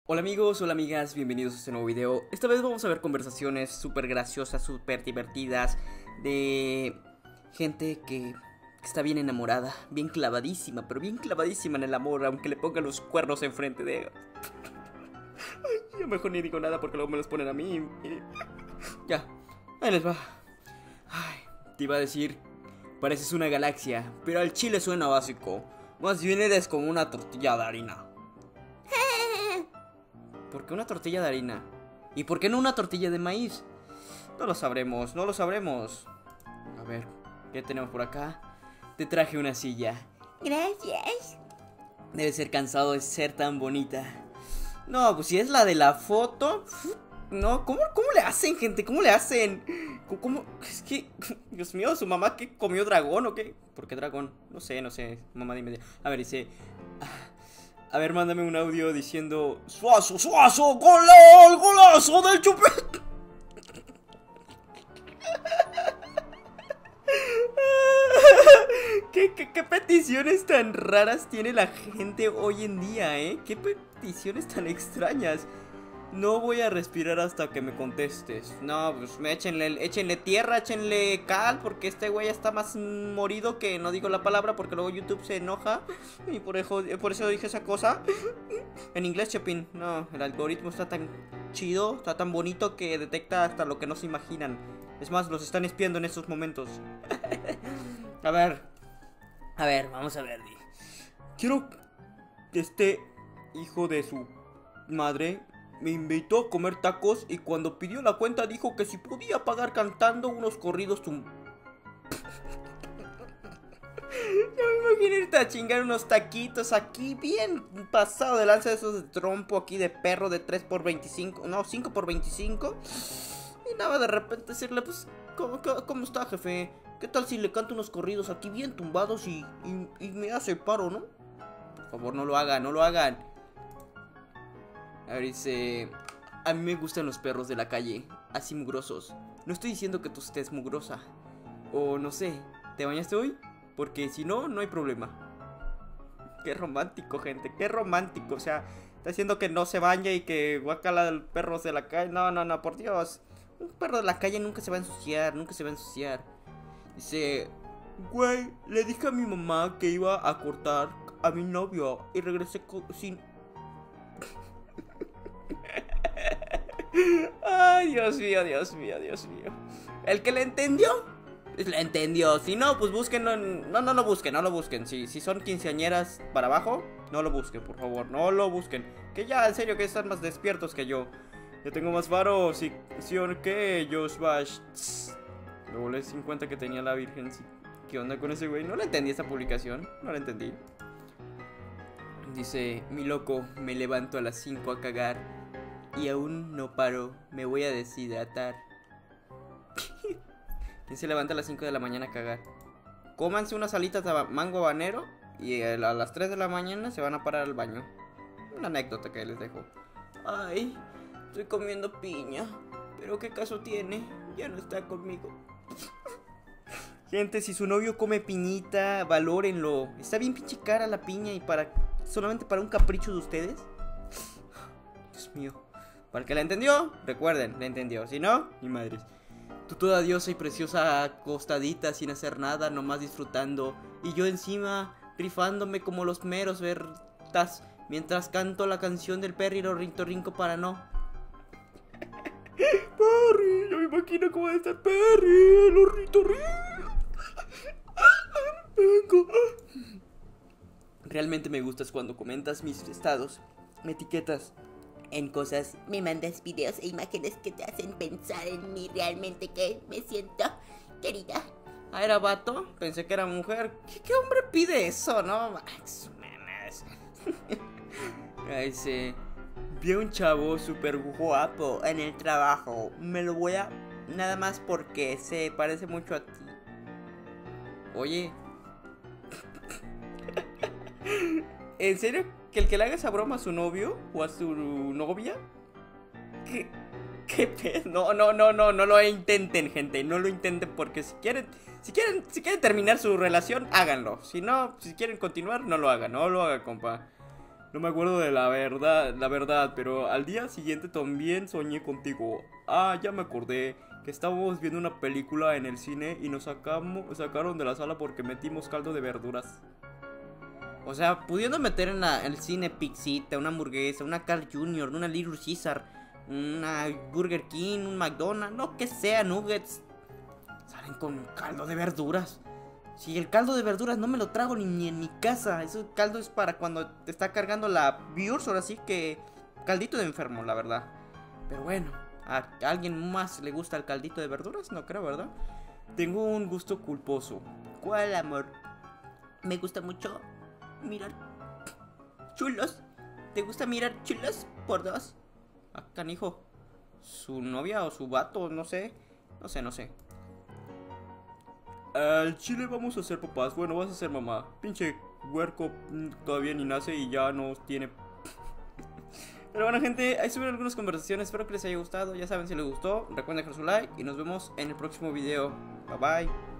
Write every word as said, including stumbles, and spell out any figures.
Hola amigos, hola amigas, bienvenidos a este nuevo video. Esta vez vamos a ver conversaciones súper graciosas, súper divertidas de gente que está bien enamorada, bien clavadísima, pero bien clavadísima en el amor, aunque le pongan los cuernos enfrente de... Ay, yo mejor ni digo nada porque luego me los ponen a mí y... Ya, ahí les va. Ay, te iba a decir, pareces una galaxia, pero al chile suena básico. Más bien eres como una tortilla de harina. ¿Por qué una tortilla de harina? ¿Y por qué no una tortilla de maíz? No lo sabremos, no lo sabremos. A ver, ¿qué tenemos por acá? Te traje una silla. Gracias. Debe ser cansado de ser tan bonita. No, pues si es la de la foto... No, ¿cómo, cómo le hacen, gente? ¿Cómo le hacen? ¿Cómo, cómo? Es que... Dios mío, ¿su mamá que comió dragón o qué? ¿Por qué dragón? No sé, no sé. Mamá, dime. A ver, dice... A ver, mándame un audio diciendo Suazo, Suazo, gol, golazo del Chupete. ¿Qué, qué, qué peticiones tan raras tiene la gente hoy en día, eh? ¿Qué peticiones tan extrañas? No voy a respirar hasta que me contestes. No, pues me échenle, échenle tierra, échenle cal, porque este güey está más morido que no digo la palabra, porque luego YouTube se enoja. Y por eso, por eso dije esa cosa. En inglés, Chepin. No, el algoritmo está tan chido, está tan bonito que detecta hasta lo que no se imaginan. Es más, los están espiando en estos momentos. A ver. A ver, vamos a ver. Quiero que este hijo de su madre me invitó a comer tacos y cuando pidió la cuenta dijo que si podía pagar cantando unos corridos tum... Yo me imagino irte a chingar unos taquitos aquí bien pasado de lanza de esos de trompo aquí de perro de tres por veinticinco, no, cinco por veinticinco. Y nada, de repente decirle, pues, ¿cómo, cómo está, jefe? ¿Qué tal si le canto unos corridos aquí bien tumbados y, y, y me hace paro, ¿no? Por favor, no lo hagan, no lo hagan. A ver, dice... A mí me gustan los perros de la calle, así mugrosos. No estoy diciendo que tú estés mugrosa. O no sé, ¿te bañaste hoy? Porque si no, no hay problema. Qué romántico, gente, qué romántico. O sea, está diciendo que no se baña y que guacala de perros de la calle. No, no, no, por Dios. Un perro de la calle nunca se va a ensuciar, nunca se va a ensuciar. Dice... Güey, le dije a mi mamá que iba a cortar a mi novio y regresé sin... Ay, Dios mío, Dios mío, Dios mío. El que le entendió, le entendió. Si no, pues busquen. No, no, no lo busquen, no lo busquen. Si, si son quinceañeras para abajo, no lo busquen, por favor, no lo busquen. Que ya, en serio, que están más despiertos que yo. Yo tengo más varos y que ellos. Bash. Me volé cincuenta que tenía la virgen. ¿Qué onda con ese güey? No le entendí esta publicación, no la entendí. Dice, mi loco, me levanto a las cinco a cagar y aún no paro, me voy a deshidratar. ¿Quién se levanta a las cinco de la mañana a cagar? Cómanse unas alitas de mango habanero y a las tres de la mañana se van a parar al baño. Una anécdota que les dejo. Ay, estoy comiendo piña, pero ¿qué caso tiene? Ya no está conmigo. Gente, si su novio come piñita, valórenlo. Está bien pinche cara la piña y para... solamente para un capricho de ustedes. Dios mío. Para el que la entendió, recuerden, la entendió. Si no, ni madres. Tú toda diosa y preciosa acostadita sin hacer nada, nomás disfrutando. Y yo encima rifándome como los meros vertas mientras canto la canción del Perry Rinto Rinco para no. Perry, yo me imagino cómo debe estar Perry, el Rinto Rinco. Vengo. Realmente me gustas cuando comentas mis estados, me etiquetas En cosas, me mandas videos e imágenes que te hacen pensar en mí realmente, que me siento querida. Ah, ¿era vato? Pensé que era mujer. ¿Qué, qué hombre pide eso, no? Max, dice, vi a un chavo súper guapo en el trabajo. Me lo voy a... nada más porque se parece mucho a ti. Oye. ¿En serio? ¿Que el que le haga esa broma a su novio o a su novia? ¿Qué? ¿Qué pedo? No, no, no, no, no lo intenten, gente. No lo intenten porque si quieren, si quieren, si quieren terminar su relación, háganlo. Si no, si quieren continuar, no lo hagan, no lo hagan, compa. No me acuerdo de la verdad, la verdad, pero al día siguiente también soñé contigo. Ah, ya me acordé que estábamos viendo una película en el cine y nos sacamos, sacaron de la sala porque metimos caldo de verduras. O sea, pudiendo meter en, la, en el cine pizzita, una hamburguesa, una Carl junior, una Little Caesar, una Burger King, un McDonald's, lo que sea, nuggets, salen con caldo de verduras. Si el caldo de verduras no me lo trago ni, ni en mi casa. Ese caldo es para cuando te está cargando la virus. Ahora sí que caldito de enfermo, la verdad. Pero bueno, ¿a alguien más le gusta el caldito de verduras? No creo, ¿verdad? Tengo un gusto culposo. ¿Cuál, amor? Me gusta mucho mirar chulos. ¿Te gusta mirar chulos por dos? Ah, canijo. ¿Su novia o su vato? No sé. No sé, no sé. Al chile vamos a ser papás. Bueno, vas a ser mamá. Pinche huerco todavía ni nace y ya no tiene. Pero bueno, gente, ahí subieron algunas conversaciones. Espero que les haya gustado. Ya saben, si les gustó, recuerden dejar su like. Y nos vemos en el próximo video. Bye bye.